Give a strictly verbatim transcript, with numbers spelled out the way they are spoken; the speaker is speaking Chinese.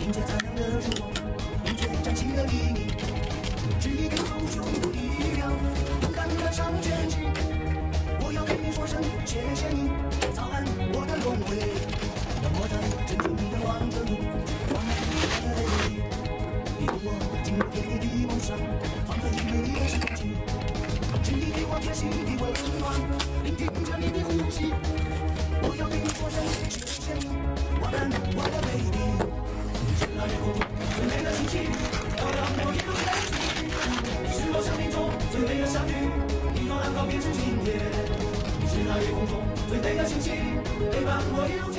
迎接灿烂的曙光，迎接崭新的黎明。是你给英雄的力量，勇敢的上前行。我要对你说声谢谢你，早安我的荣威。让我在珍珠的望着你，望着你的泪滴。你同我进入天地的梦想，放飞美丽的世界。是你给我贴心的温暖，聆听着你的呼吸。我要对你说声谢谢你，晚安我的 baby。你是那夜空中最美的星星，照亮我一路前行。你是我生命中最美的相遇，你用安好变成今天。你是那夜空中最美的星星，陪伴我一路。